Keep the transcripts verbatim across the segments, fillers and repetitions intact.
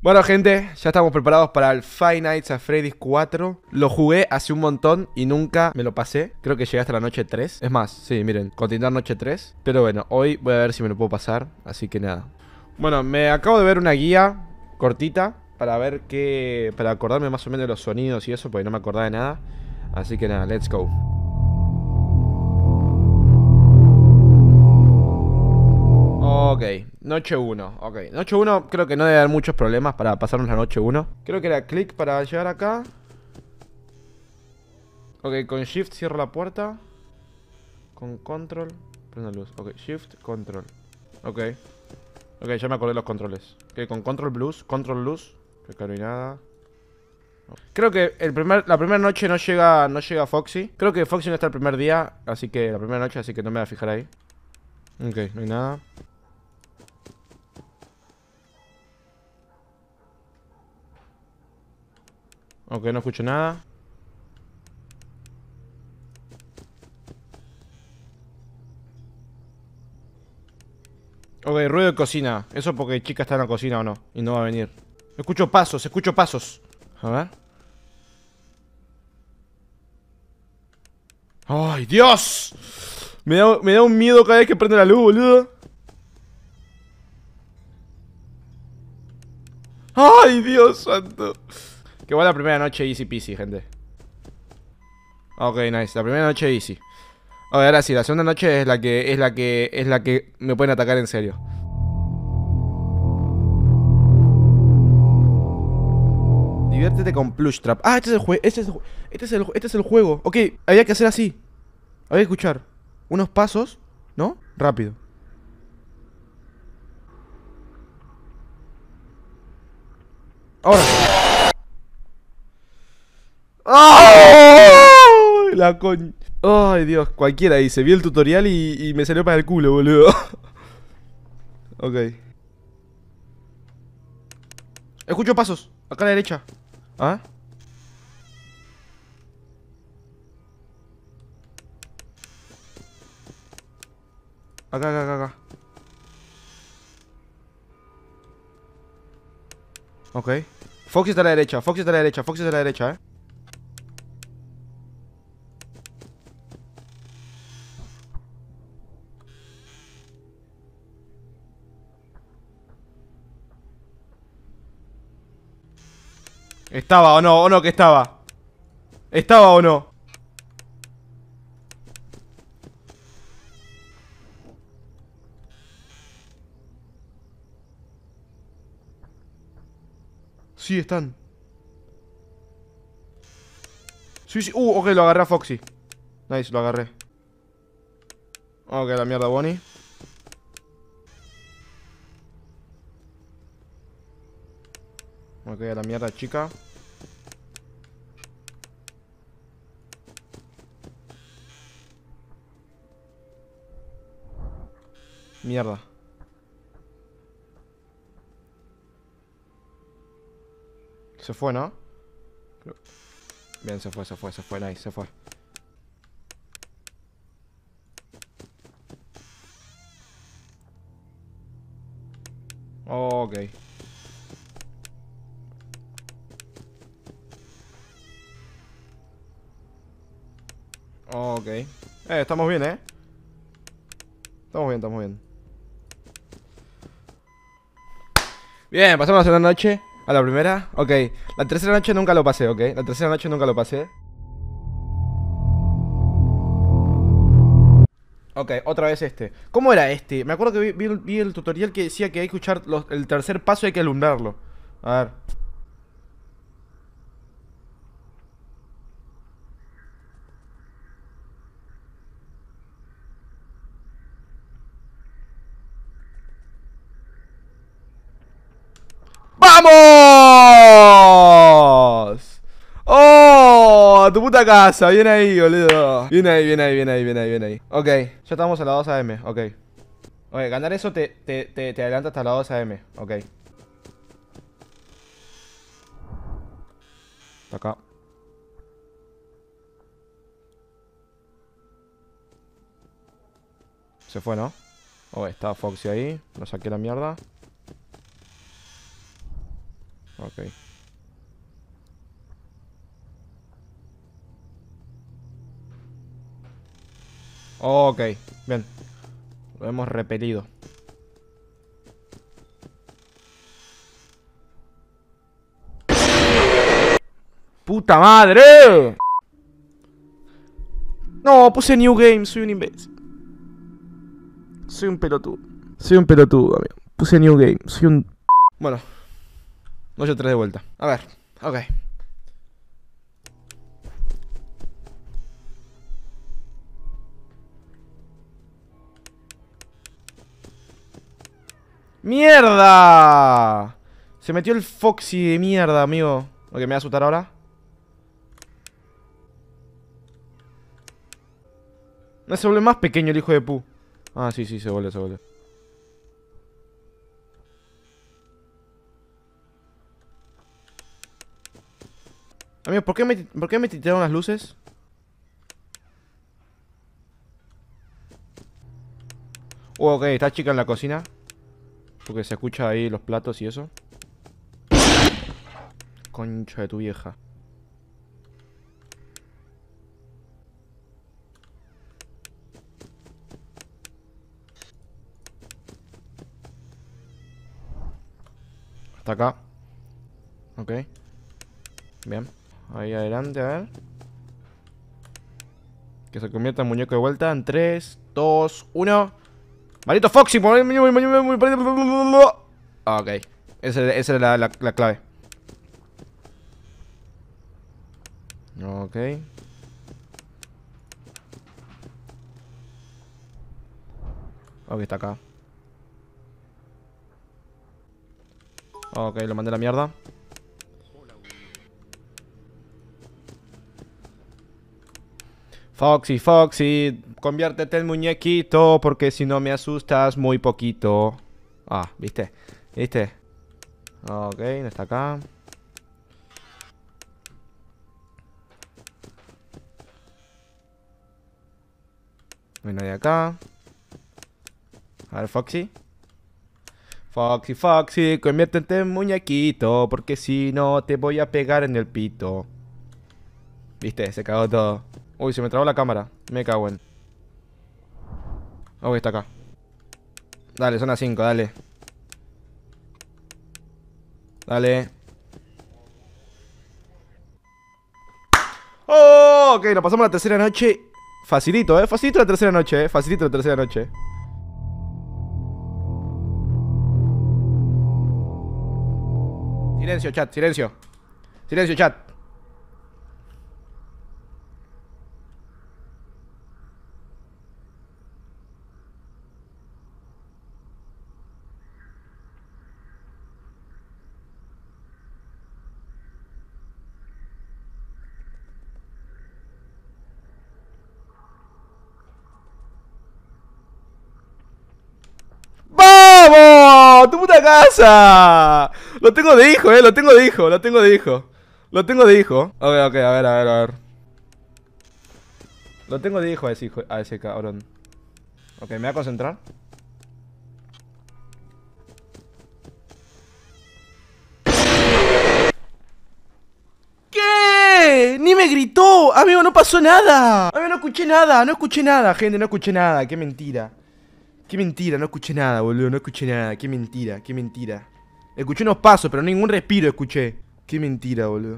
Bueno, gente, ya estamos preparados para el Five Nights at Freddy's cuatro. Lo jugué hace un montón y nunca me lo pasé. Creo que llegué hasta la noche tres. Es más, sí, miren, continuar noche tres. Pero bueno, hoy voy a ver si me lo puedo pasar. Así que nada. Bueno, me acabo de ver una guía cortita para ver qué... para acordarme más o menos de los sonidos y eso, porque no me acordaba de nada. Así que nada, let's go. Ok, noche uno, ok. Noche uno creo que no debe haber muchos problemas para pasarnos la noche uno. Creo que era clic para llegar acá. Ok, con shift cierro la puerta. Con control prendo la luz, ok, shift, control. Ok. Ok, ya me acordé de los controles. Ok, con control blues, control luz. Que acá no hay nada. Creo que el primer, la primera noche no llega, no llega Foxy. Creo que Foxy no está el primer día, así que la primera noche, así que no me voy a fijar ahí. Ok, no hay nada. Ok, no escucho nada. Ok, ruido de cocina. Eso porque chica está en la cocina o no. Y no va a venir. Escucho pasos, escucho pasos. A ver. ¡Ay, Dios! Me da, me da un miedo cada vez que prende la luz, boludo. ¡Ay, Dios santo! Que va la primera noche easy peasy, gente. Ok, nice. La primera noche easy. Ok, ahora sí, la segunda noche es la que. Es la que. Es la que me pueden atacar en serio. Diviértete con Plush Trap. Ah, este es el juego. Este es el, este es el, este es el juego. Ok, había que hacer así. Había que escuchar unos pasos, ¿no? Rápido. Ahora. ¡Ay! La coñ... Ay, Dios, cualquiera dice. Vi el tutorial y, y me salió para el culo, boludo. Ok. Escucho pasos. Acá a la derecha. ¿Ah? Acá, acá, acá, acá. Ok. Foxy está a la derecha, Foxy está a la derecha, Foxy está a la derecha, eh. Estaba o no, o no que estaba. Estaba o no. Sí, están. Sí, sí. Uh, ok, lo agarré a Foxy. Nice, lo agarré. Ok, la mierda, Bonnie. Ok, a la mierda, chica. Mierda. Se fue, ¿no? Bien, se fue, se fue, se fue, nice, se fue. Ok. Ok. Eh, estamos bien, eh. Estamos bien, estamos bien. Bien, pasamos la segunda noche. A la primera. Ok. La tercera noche nunca lo pasé, ok. La tercera noche nunca lo pasé. Ok, otra vez este. ¿Cómo era este? Me acuerdo que vi, vi el, vi el tutorial que decía que hay que escuchar los- el tercer paso y hay que alumbrarlo. A ver. ¡Vamos! ¡Oh! A tu puta casa. Bien ahí, boludo. Bien ahí, bien ahí, bien ahí, bien ahí, bien ahí. Ok, ya estamos a las dos a eme. Ok. Ok, ganar eso te, te, te, te adelanta hasta las dos a eme. Ok. Está acá. Se fue, ¿no? Oh, está Foxy ahí. Lo saqué la mierda. Ok. Ok, bien. Lo hemos repelido. ¡Puta madre! No, puse New Game, soy un imbécil. Soy un pelotudo. Soy un pelotudo, amigo. Puse New Game, soy un... Bueno, noche tres de vuelta. A ver, ok. ¡Mierda! Se metió el Foxy de mierda, amigo. Ok, me va a asustar ahora. No, se vuelve más pequeño el hijo de pu. Ah, sí, sí, se vuelve, se vuelve. Amigo, ¿por qué me, ¿por qué me tiraron las luces? Oh, ok, está chica en la cocina. Porque se escucha ahí los platos y eso. Concha de tu vieja. Hasta acá. Ok. Bien. Ahí adelante, a ver. Que se convierta en muñeco de vuelta en tres, dos, uno. ¡Maldito Foxy! Ah, ok. Esa, esa es la, la, la clave. Ok. Ok, está acá. Ok, lo mandé a la mierda. Foxy, Foxy, conviértete en muñequito, porque si no me asustas muy poquito. Ah, ¿viste? ¿Viste? Ok, no está acá. No hay nadie acá. A ver, Foxy. Foxy, Foxy, conviértete en muñequito, porque si no te voy a pegar en el pito. ¿Viste? Se cagó todo. Uy, se me trabó la cámara. Me cago en. Ok, está acá. Dale, son las cinco, dale. Dale. Oh, ok, nos pasamos la tercera noche. Facilito, eh. Facilito la tercera noche, eh. Facilito la tercera noche. Silencio, chat, silencio. Silencio, chat. ¡Vamos! ¡Tu puta casa! Lo tengo de hijo, eh. Lo tengo de hijo, lo tengo de hijo. Lo tengo de hijo. Ok, ok, a ver, a ver, a ver. Lo tengo de hijo a ese hijo, a ese cabrón. Ok, me voy a concentrar. ¿Qué? Ni me gritó. Amigo, no pasó nada. Amigo, no escuché nada. No escuché nada, gente. No escuché nada. Qué mentira. Qué mentira. No escuché nada, boludo. No escuché nada. Qué mentira. Qué mentira. Escuché unos pasos, pero ningún respiro escuché. Qué mentira, boludo.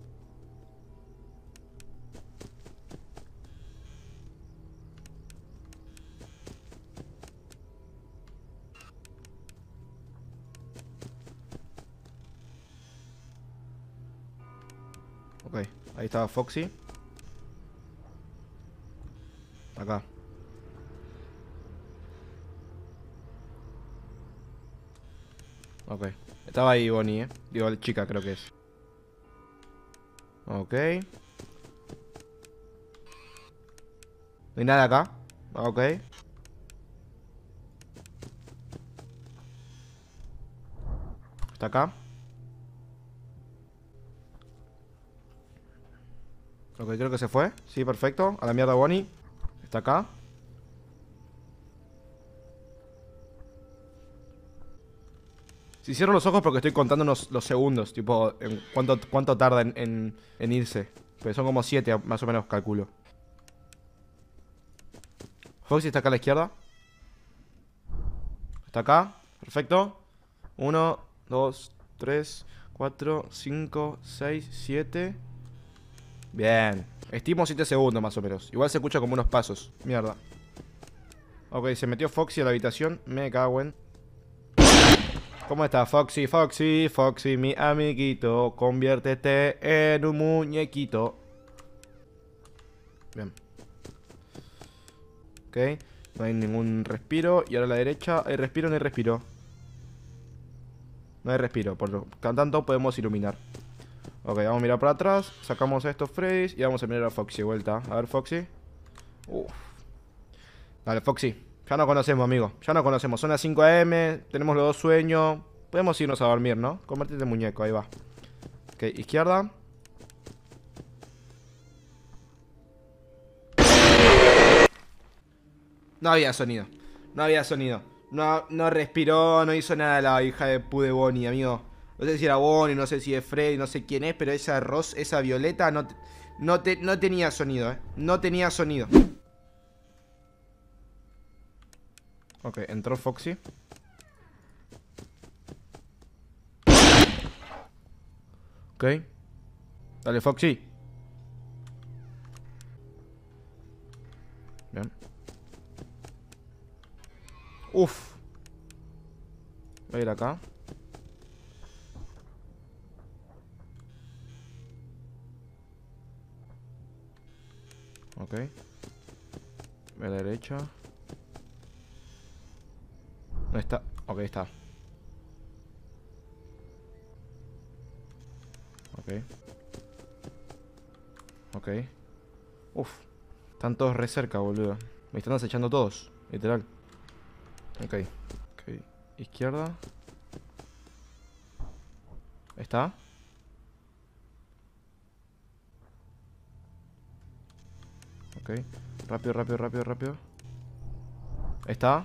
Ok, ahí estaba Foxy. Acá. Ok. Estaba ahí Bonnie, eh. Digo, chica creo que es. Ok. No hay nada acá. Ok. Está acá. Ok, creo que se fue. Sí, perfecto. A la mierda Bonnie. Está acá. Si cierro los ojos porque estoy contando unos, los segundos, tipo, en cuánto, cuánto tarda en, en, en irse. Pero son como siete, más o menos, calculo. Foxy está acá a la izquierda. Está acá, perfecto. Uno, dos, tres, cuatro, cinco, seis, siete. Bien. Estimo siete segundos más o menos. Igual se escucha como unos pasos. Mierda. Ok, se metió Foxy a la habitación. Me cago en... ¿Cómo está Foxy? Foxy, Foxy, mi amiguito. Conviértete en un muñequito. Bien. Ok. No hay ningún respiro. Y ahora a la derecha. ¿Hay respiro o no hay respiro? No hay respiro. Por lo tanto podemos iluminar. Ok, vamos a mirar para atrás. Sacamos a estos Freddys y vamos a mirar a Foxy de vuelta. A ver, Foxy. Uf. Dale, Foxy. Ya nos conocemos, amigo. Ya nos conocemos. Son las cinco a eme. Tenemos los dos sueños. Podemos irnos a dormir, ¿no? Convertirte en muñeco. Ahí va. Ok, izquierda. No había sonido. No había sonido. No, no respiró. No hizo nada la hija de pu de Bonnie, amigo. No sé si era Bonnie, no sé si es Freddy, no sé quién es, pero esa Ross, esa Violeta no, te, no, te, no tenía sonido, eh. No tenía sonido. Ok, entró Foxy. Ok. Dale, Foxy. Bien. Uf. Voy a ir acá. Ok. Voy a la derecha. No está. Ok, está. Ok. Ok. Uf. Están todos re cerca, boludo. Me están acechando todos, literal. Ok. Ok. Izquierda. ¿Está? Ok. Rápido, rápido, rápido, rápido. ¿Está?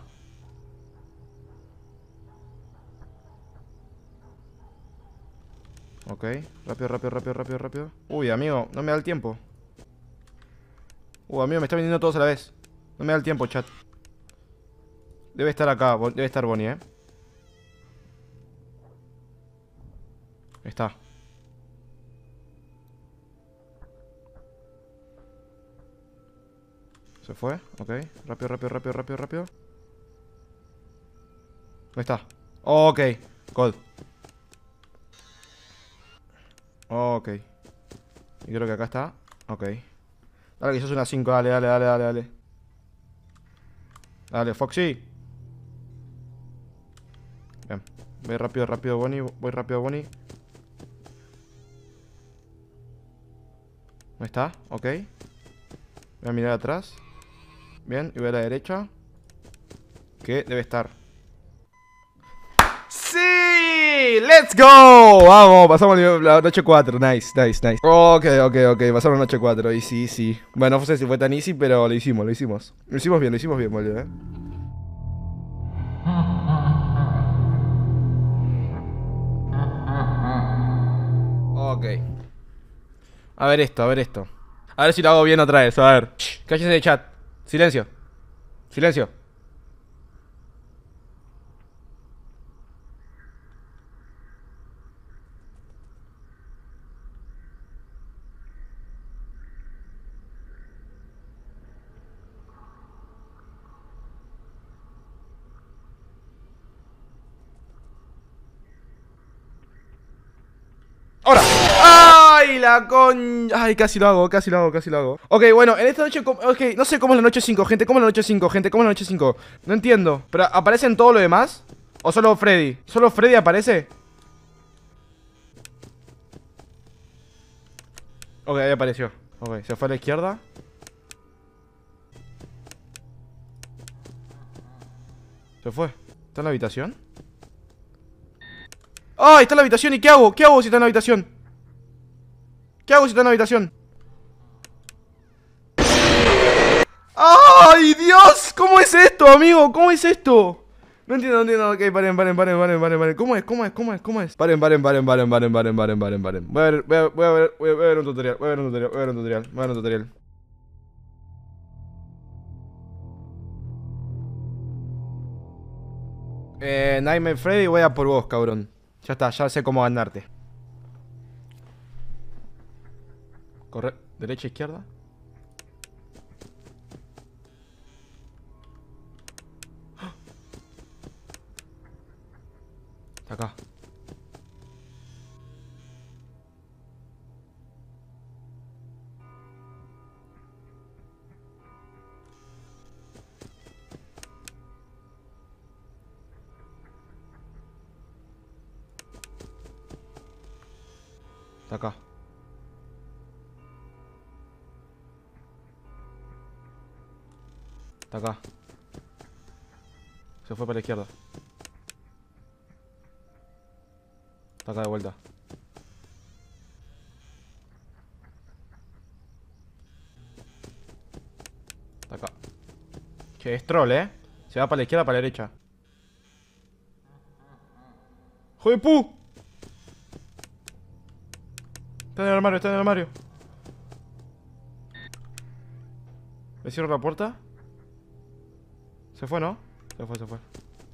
Ok. Rápido, rápido, rápido, rápido, rápido. Uy, amigo, no me da el tiempo. Uh, amigo, me está viniendo todos a la vez. No me da el tiempo, chat. Debe estar acá, debe estar Bonnie, eh. Está. Se fue, ok. Rápido, rápido, rápido, rápido, rápido. ¿Dónde está? Ok, God. Ok. Y creo que acá está. Ok. Dale, que sos una cinco, dale, dale, dale, dale, dale. Dale, Foxy. Bien. Voy rápido, rápido, Bonnie. Voy rápido, Bonnie. ¿Dónde está? Ok. Voy a mirar atrás. Bien, y voy a la derecha. Que debe estar. ¡Sí! ¡Let's go! Vamos, pasamos la noche cuatro. Nice, nice, nice. Ok, ok, ok. Pasamos la noche cuatro. Easy, easy. Bueno, no sé si fue tan easy, pero lo hicimos, lo hicimos. Lo hicimos bien, lo hicimos bien, boludo, eh. Ok. A ver esto, a ver esto. A ver si lo hago bien otra vez, a ver. Cállese de chat. Silencio. Silencio. ¡Ahora! ¡Ay, la con... Ay, casi lo hago, casi lo hago, casi lo hago. Ok, bueno, en esta noche... Ok, no sé cómo es la noche cinco, gente. ¿Cómo es la noche cinco, gente? ¿Cómo es la noche cinco? No entiendo. ¿Pero aparecen todo lo demás? ¿O solo Freddy? ¿Solo Freddy aparece? Ok, ahí apareció. Ok, se fue a la izquierda. Se fue. ¿Está en la habitación? ¡Ay, está en la habitación! ¿Y qué hago? ¿Qué hago si está en la habitación? ¿Qué hago si está en la habitación? ¡Ay, Dios! ¿Cómo es esto, amigo? ¿Cómo es esto? No entiendo, no entiendo. Ok, paren, paren, paren, paren, paren, paren. ¿Cómo es? ¿Cómo es? ¿Cómo es? ¿Cómo es? Paren, paren, paren, paren, paren, paren, paren, paren, paren. Voy a ver, voy a, voy a ver, voy a ver un tutorial, voy a ver un tutorial, voy a ver un tutorial, voy a ver un tutorial. Eh, Nightmare Freddy, voy a por vos, cabrón. Ya está, ya sé cómo ganarte. Corre, derecha, izquierda. Está acá. Está acá. Está acá. Se fue para la izquierda. Está acá de vuelta. Está acá. Che, es troll, eh. Se va para la izquierda, para la derecha. ¡Joder, pu! Está en el armario, está en el armario. ¿Le cierro la puerta? ¿Se fue, no? Se fue, se fue.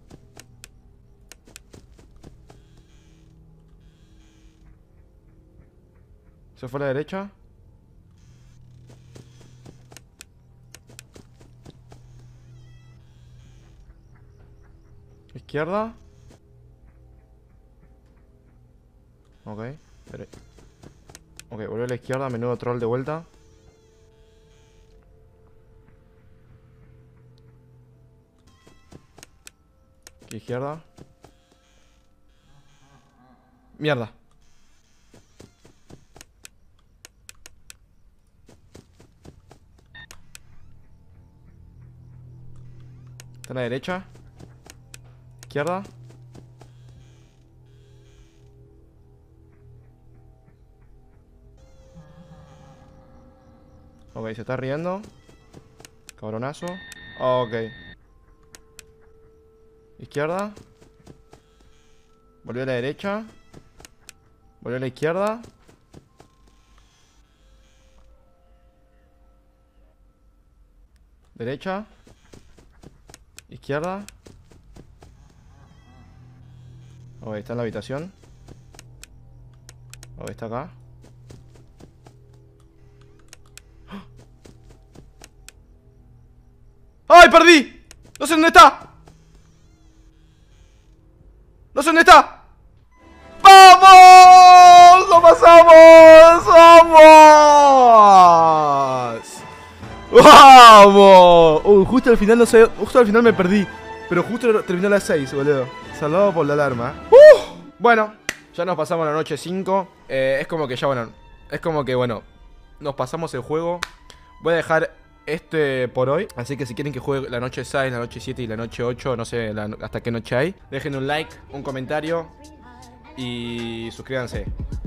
¿Se fue a la derecha? ¿Izquierda? Ok. Dere- Ok, volvió a la izquierda, menudo troll de vuelta. Aquí izquierda. Mierda. Está a la derecha. Izquierda. Ok, se está riendo. Cabronazo. Ok. Izquierda. Volvió a la derecha. Volvió a la izquierda. Derecha. Izquierda. Ok, está en la habitación. Ok, está acá. ¡Ay, perdí! No sé dónde está. No sé dónde está. ¡Vamos! ¡Lo pasamos! ¡Vamos! ¡Vamos! Uh, justo al final no sé. Justo al final me perdí. Pero justo terminó a las seis, boludo. Salvado por la alarma. Uh, bueno, ya nos pasamos la noche cinco. eh, Es como que ya, bueno. Es como que, bueno, nos pasamos el juego. Voy a dejar este por hoy. Así que si quieren que juegue la noche seis, la noche siete y la noche ocho, no sé la, hasta qué noche hay, dejen un like, un comentario y suscríbanse.